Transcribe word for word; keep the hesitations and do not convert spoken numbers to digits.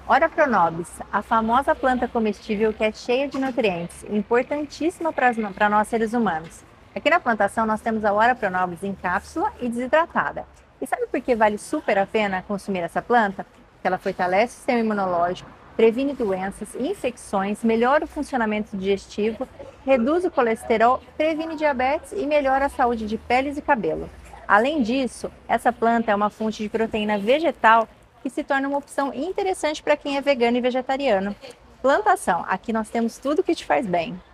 Ora Pronobis, a famosa planta comestível que é cheia de nutrientes, importantíssima para nós seres humanos. Aqui na plantação nós temos a Ora Pronobis em cápsula e desidratada. E sabe por que vale super a pena consumir essa planta? Porque ela fortalece o sistema imunológico, previne doenças, infecções, melhora o funcionamento digestivo, reduz o colesterol, previne diabetes e melhora a saúde de peles e cabelo. Além disso, essa planta é uma fonte de proteína vegetal que se torna uma opção interessante para quem é vegano e vegetariano. Plantação, aqui nós temos tudo que te faz bem.